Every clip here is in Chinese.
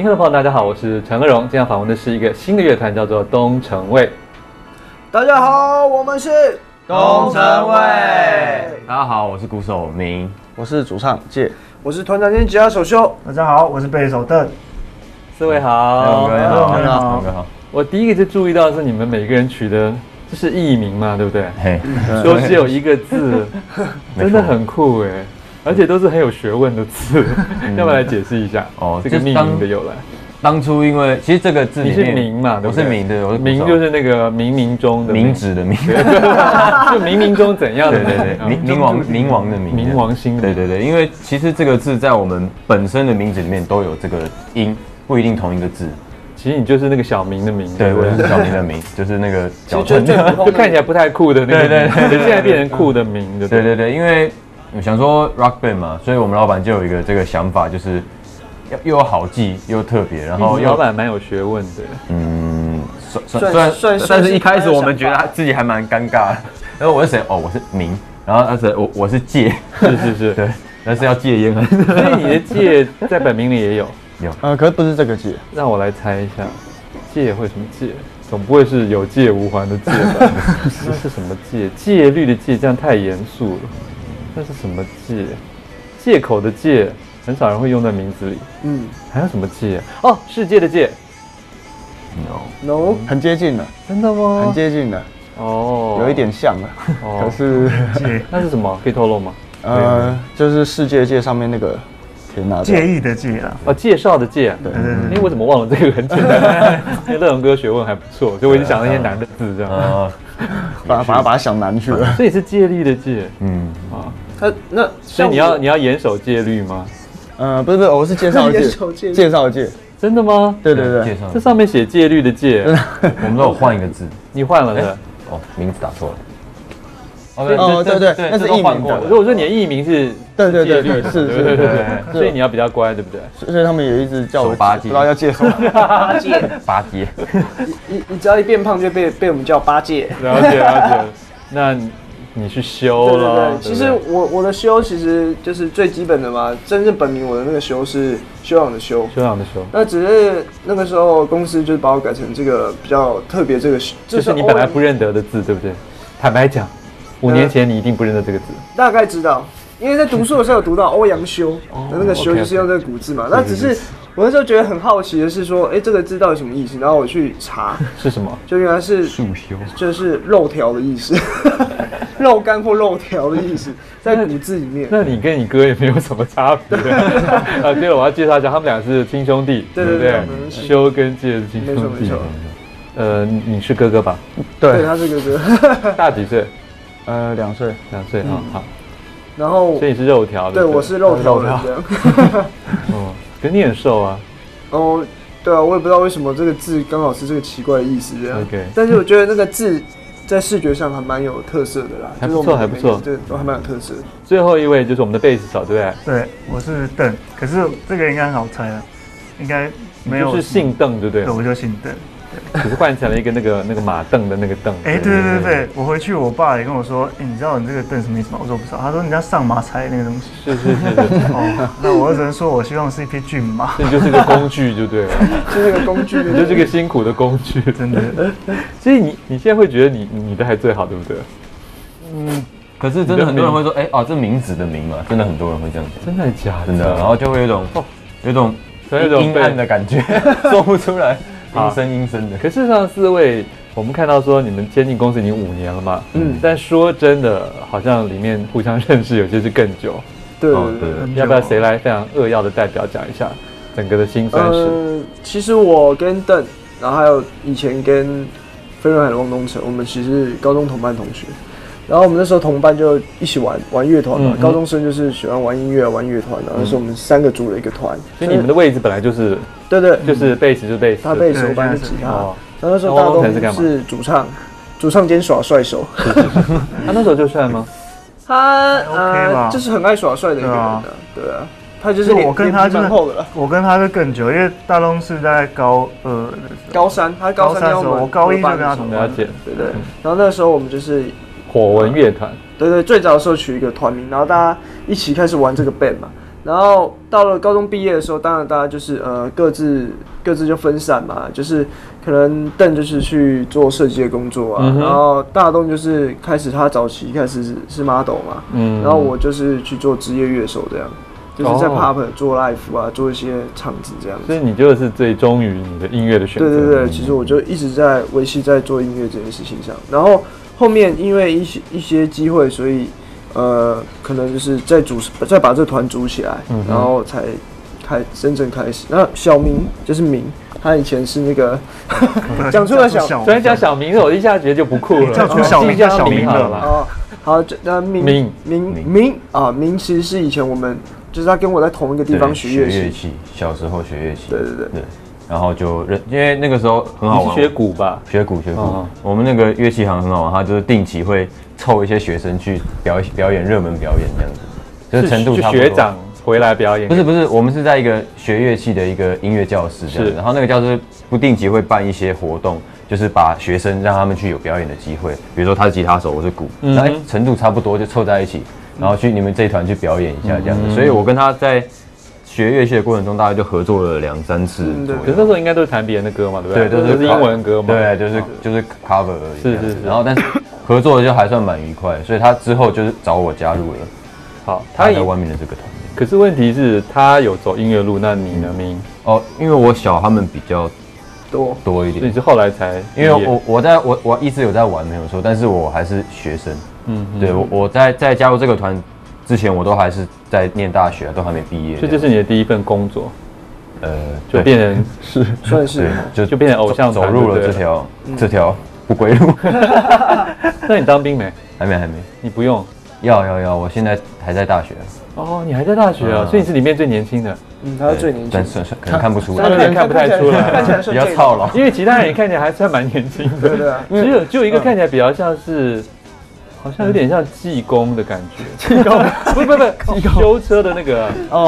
银河的朋友，大家好，我是陈乐融。今天要访问的是一个新的乐团，叫做东城卫。 大家好，我们是东城卫。大家好，我是鼓手明， 我是主唱介， 我是团长兼吉他手修。 大家好，我是贝斯手邓。 四位好， 各位好。 我第一个就注意到是你们每个人取的这是艺名嘛，对不对？ 嘿， 都只有一个字，真的很酷哎，而且都是很有学问的字。要不要来解释一下这个命名的由来？ 当初因为其实这个字里面你是明嘛，对不对？ 我是明，对，我是明就是那个冥冥中的明指的明， 就冥冥中怎样的？ 对，冥王的冥， 冥王星。 对，因为其实这个字在我们本身的名字里面都有这个音，不一定同一个字。 其实你就是那个小明的明， 对，我是小明的明，就是那个就看起来不太酷的那个，对，现在变成酷的明， 对，因为我想说 rock band 嘛，所以我们老板就有一个这个想法，就是又有好记又特别，然后老板蛮有学问的， 算是一开始我们觉得他自己还蛮尴尬的，然后我是谁？哦，我是明，然后我是戒， 是， 对，但是要戒烟， 所以你的戒在本名里也有。 可是不是这个戒， 让我来猜一下，戒会什么戒？总不会是有戒无还的戒吧？那是什么戒？戒律的戒，这样太严肃了。那是什么戒？借口的借，很少人会用在名字里。还有什么戒？哦，世界的界。 No， 很接近了。 真的吗？ 很接近了。 哦， 有一点像了。可是那是什么？可以透露吗？ 就是世界界上面那个。 介意的介啊， 介绍的介，对，因为为什么忘了这个很简单？因为乐融哥学问还不错，所以我一直想那些难的字这样， 把它想难去了。 所以是戒律的戒，所以你要严守戒律吗？ 不是，我是介绍戒，真的吗？对， 这上面写戒律的戒， 我们都有换一个字， 你换了的， 名字打错了。 对，那是艺名的。 如果说你的艺名是对， 是，所以你要比较乖，对不对？ 所以他们也一直叫我八戒， 不知道要介绍八戒。 你只要一变胖就被我们叫八戒。 了解。那你去修了？ 对，其实我的修其实就是最基本的嘛。真正本名我的那个修是修养的修。那只是那个时候公司就把我改成这个比较特别这个， 就是你本来不认得的字，对不对？坦白讲。5年前你一定不认得这个字， 大概知道，因为在读书的时候有读到欧阳修的那个修就是用这个古字嘛。那只是我那时候觉得很好奇的是说，这个字到底什么意思？然后我去查是什么， 就原来是束修， 就是肉条的意思，肉干或肉条的意思，在古字里面。 那你跟你哥也没有什么差别。对了，我要介绍一下，他们俩是亲兄弟，对不对？修跟介是亲兄弟。你是哥哥吧？ 对，他是哥哥。 大几岁 ？2岁好。 然后， 所以你是肉条的。 对，我是肉条的这样。 可你很瘦啊。 对啊，我也不知道为什么这个字刚好是这个奇怪的意思这样。 OK。 但是我觉得那个字在视觉上还蛮有特色的啦， 还不错， 对，都还蛮有特色。 最后一位就是我们的贝斯手，对不对？ 对，我是邓，可是这个应该很好猜了，应该没有。 就是姓邓，对不对？ 对，我就姓邓。 只是换成了一个那个马凳的那个凳。 对，我回去我爸也跟我说，你知道你这个凳什么意思吗？我说不知道。他说你要上马踩那个东西。 是。 那我只能说我希望是一匹骏马。 这就是个工具就对了。 就是个工具， 你就是个辛苦的工具， 真的。 所以你现在会觉得你的还最好，对不对？ 可是真的很多人会说，这名字的名嘛，真的很多人会这样讲。 真的假的？ 真的，然后就会有一种阴暗的感觉，说不出来。阴森的。可事实上 ，4位我们看到说你们签进公司已经5年了嘛，但说真的，好像里面互相认识有些是更久。 对。 要不要谁来非常扼要的代表讲一下整个的辛酸史？ 其实我跟邓，然后还有以前跟飞轮海的汪东城，我们其实是高中同班同学。然后我们那时候同班就一起玩乐团嘛，高中生就是喜欢玩音乐、玩乐团，然后是我们3个组了一个团。所以你们的位置本来就是对， 就是贝斯就是贝斯， 他贝斯，我班是吉他。然后那时候大东是主唱兼耍帅手。 他那时候就帅吗？ 他就是很爱耍帅的一个人的，对啊。他就是我跟他蛮厚的了， 我跟他就更久，因为大东是在高2的时候， 高3，他高3的时候， 我高1就跟他同班， 对。然后那时候我们就是火纹乐团， 对，最早的时候取一个团名，然后大家一起开始玩这个 band 嘛。 然后到了高中毕业的时候，当然大家就是各自就分散嘛，就是可能邓就是去做设计的工作啊，然后大东就是他早期开始是 model 嘛，然后我就是去做职业乐手这样。就是在 pub 做 live 啊，做一些场子这样子。 所以你就是最忠于你的音乐的选择。 对，其实我就一直在维系在做音乐这件事情上。然后后面因为一些机会，所以可能就是再把这团组起来，然后才真正开始。那小明就是明，他以前是那个讲出了突然讲小明，我一下觉得就不酷了。 叫出小明叫小明好了。 哦，好，那明啊，明其实是以前我们。就是他跟我在同一个地方学乐器， 小时候学乐器， 对， 然后就因为那个时候很好玩， 你是学鼓吧？ 学鼓，我们那个乐器行很好玩，他就是定期会凑一些学生去表演热门表演这样子，就是程度差不多。 学长回来表演？ 不是，我们是在一个学乐器的一个音乐教室这样子，然后那个教室不定期会办一些活动，就是把学生让他们去有表演的机会，比如说他是吉他手，我是鼓，然后程度差不多就凑在一起。然后去你们这一团去表演一下这样子，所以我跟他在学乐器的过程中，大概就合作了2-3次。 可是那时候应该都是弹别人的歌嘛，对不对？ 对， 都是英文歌嘛。 对，就是 cover 而已。 是。 然后但是合作的就还算蛮愉快，所以他之后就是找我加入了。 好， 他在外面的这个团。 可是问题是，他有走音乐路，那你呢，明？ 哦，因为我小他们比较多一点， 所以你是后来才。 因为我一直有在玩没有错，但是我还是学生。对，我在加入这个团之前，我都还是在念大学，都还没毕业。 所以这是你的第一份工作，就变成是算是就变成偶像走入了这条不归路。 那你当兵没？ 还没。 你不用？ 要，我现在还在大学。 哦，你还在大学啊？所以你是里面最年轻的。 他是最年轻， 但是可能看不出来， 有点看不太出来， 看起来比较操劳。 因为其他人看起来还算蛮年轻的。 对啊， 只有一个看起来比较像是。好像有点像技工的感觉，技工不是修车的那个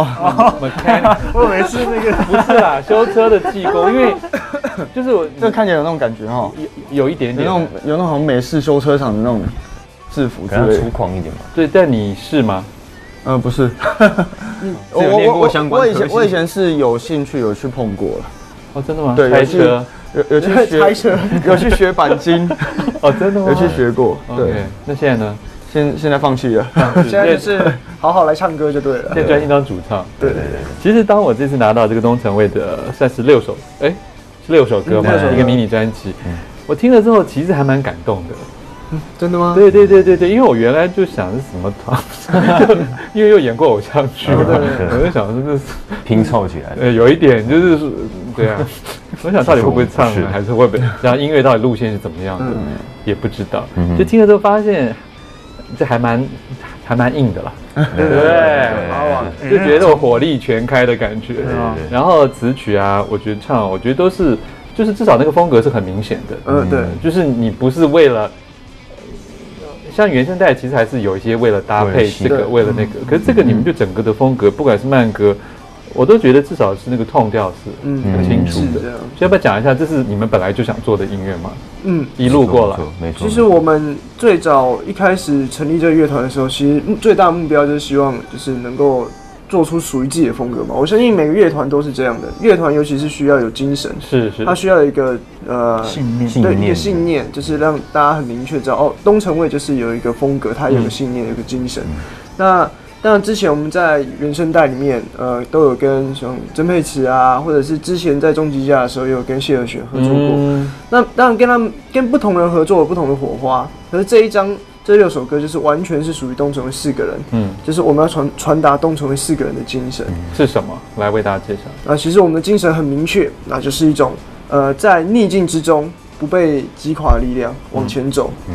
mechanic， 我以为是那个不是啦，修车的技工，因为就是我这看起来有那种感觉哈， 有一点点有那种好像美式修车厂的那种制服之类的， 粗犷一点嘛。 对，但你是吗？ 不是， 有念过相关科系。 我以前是有兴趣有去碰过了。 哦，真的吗？ 对， 开车。 有去学，有去学钣金。 哦，真的吗？ 有去学过。对， 那现在呢？ 现在放弃了。 现在就是好好来唱歌就对了。 现在专心当主唱。 对。 其实当我这次拿到这个东城卫的算是6首，是6首歌嘛，一个迷你专辑，我听了之后其实还蛮感动的。 真的吗？ 对，因为我原来就想是什么团，因为又演过偶像剧嘛，我就想说这是拼凑起来的。 有一点就是对啊，我想到底会不会唱呢，还是会不会？然后音乐到底路线是怎么样的，也不知道。就听了之后发现，这还蛮硬的啦，对不对？就觉得我火力全开的感觉。然后词曲啊，我觉得都是，就是至少那个风格是很明显的。 对， 就是你不是为了。像原声带其实还是有一些为了搭配这个，为了那个，可是这个你们就整个的风格，不管是慢歌，我都觉得至少是那个痛调是很清楚的。要不要讲一下，这是你们本来就想做的音乐吗？一路过来， 没错。 其实我们最早一开始成立这个乐团的时候，其实最大的目标就是希望就是能够做出属于自己的风格嘛。我相信每个乐团都是这样的，乐团尤其是需要有精神， 是， 它需要一个信念， 对，一个信念，就是让大家很明确知道东城卫就是有一个风格，它有个信念，有个精神。那当然之前我们在原声带里面，都有跟像曾沛慈啊，或者是之前在终极家的时候，也有跟谢和弦合作过。那当然跟不同人合作有不同的火花，可是这6首歌就是完全是属于东城卫4个人，就是我们要传达东城卫4个人的精神是什么？来为大家介绍。 其实我们的精神很明确，那就是一种在逆境之中不被击垮的力量，往前走。